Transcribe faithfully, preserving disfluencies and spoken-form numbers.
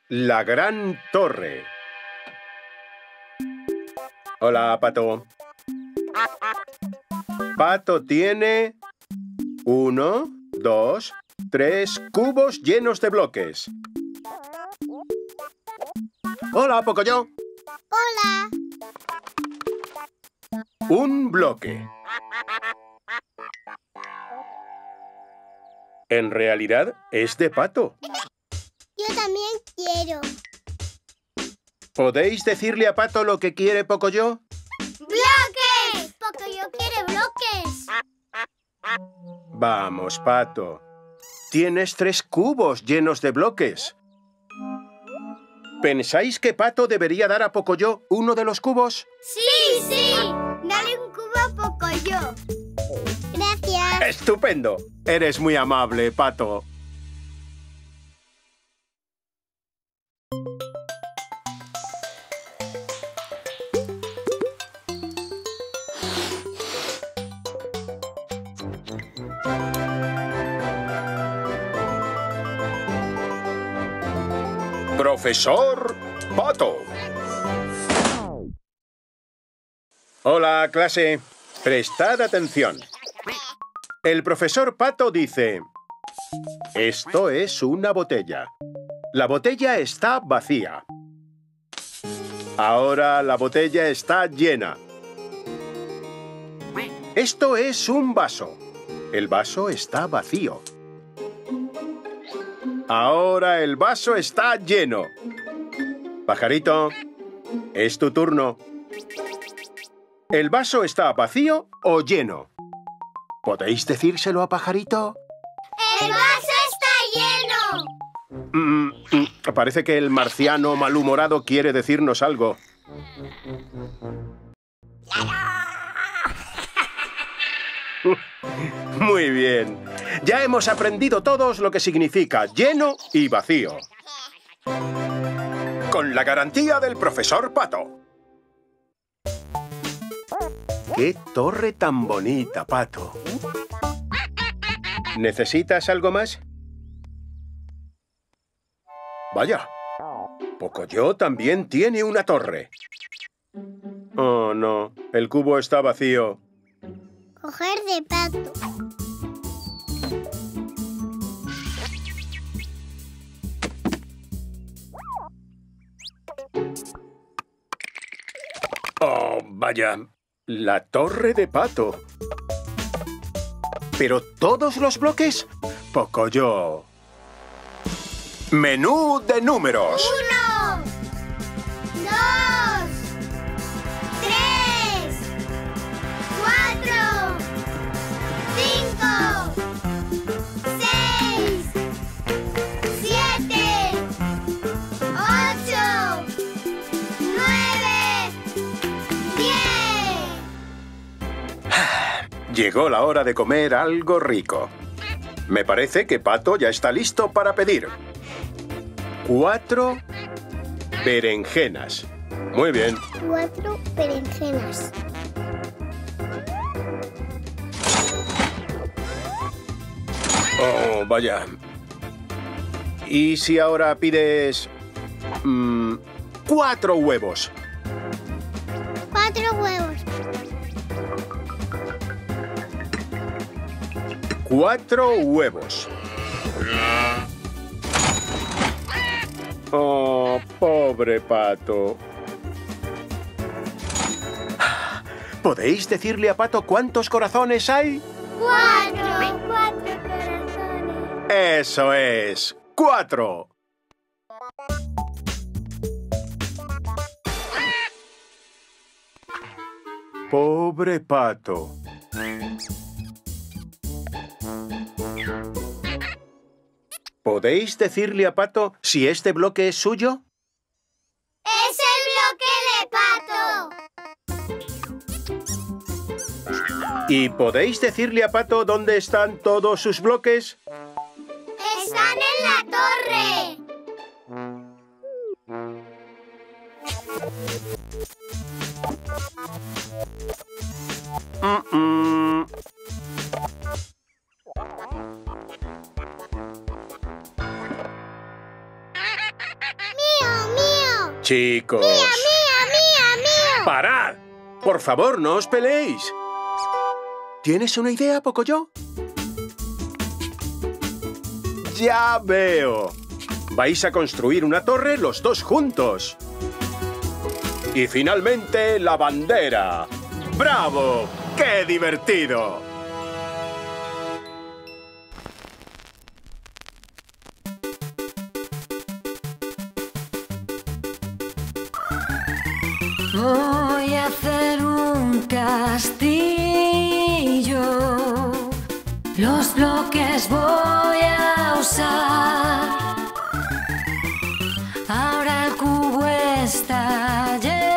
La gran torre. Hola, Pato. Pato tiene uno, dos, tres cubos llenos de bloques. Hola, Pocoyo. Hola. Un bloque. En realidad es de Pato. Yo también quiero. ¿Podéis decirle a Pato lo que quiere Pocoyo? ¡Bloques! Pocoyo quiere bloques. Vamos, Pato. Tienes tres cubos llenos de bloques. ¿Pensáis que Pato debería dar a Pocoyo uno de los cubos? ¡Sí, sí! Dale un cubo a Pocoyo. Gracias. ¡Estupendo! Eres muy amable, Pato. Profesor Pato. Hola, clase. Prestad atención. El profesor Pato dice: esto es una botella. La botella está vacía. Ahora la botella está llena. Esto es un vaso. El vaso está vacío. Ahora el vaso está lleno. Pajarito, es tu turno. ¿El vaso está vacío o lleno? ¿Podéis decírselo a Pajarito? ¡El vaso está lleno! Mm, mm, parece que el marciano malhumorado quiere decirnos algo. Muy bien. Ya hemos aprendido todos lo que significa lleno y vacío. Con la garantía del profesor Pato. ¡Qué torre tan bonita, Pato! ¿Necesitas algo más? Vaya, Pocoyo también tiene una torre. Oh, no. El cubo está vacío. Coger de Pato. Oh, vaya. La torre de Pato. ¿Pero todos los bloques? Pocoyo. Menú de números. Uno, dos, tres, cuatro, cinco, seis, siete, ocho, nueve, diez. Llegó la hora de comer algo rico. Me parece que Pato ya está listo para pedir. Cuatro berenjenas. Muy bien. Cuatro berenjenas. Oh, vaya. ¿Y si ahora pides mm, cuatro huevos? Cuatro huevos. Cuatro huevos. Oh, pobre Pato. ¿Podéis decirle a Pato cuántos corazones hay? Cuatro. Cuatro corazones. Eso es. ¡Cuatro! Pobre Pato. ¿Podéis decirle a Pato si este bloque es suyo? ¡Es el bloque de Pato! ¿Y podéis decirle a Pato dónde están todos sus bloques? ¡Están en la torre! Mm -mm. Chicos... ¡Mía, mía, mía, mía! ¡Parad! Por favor, no os peleéis. ¿Tienes una idea, Pocoyo? ¡Ya veo! Vais a construir una torre los dos juntos. Y finalmente, la bandera. ¡Bravo! ¡Qué divertido! Voy a hacer un castillo. Los bloques voy a usar. Ahora el cubo está lleno.